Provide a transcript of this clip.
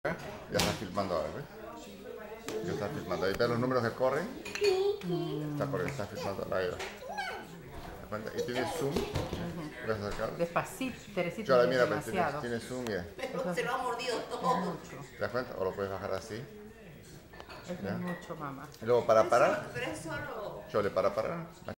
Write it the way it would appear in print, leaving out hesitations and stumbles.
Ya está filmando ahora, ¿ves? Ya está filmando. Ahí ves los números que corren. Está corriendo, está filmando la Eva. ¿Te das cuenta? Y tiene zoom. ¿Ves acercar? Despacito, Teresita, Yo la es mira, pues demasiado. tiene zoom, mira. Pero se lo ha mordido todo. ¿Te das cuenta? O lo puedes bajar así. Es ¿Ya? mucho, mamá. Y luego para parar, Pero es solo... yo le para parar.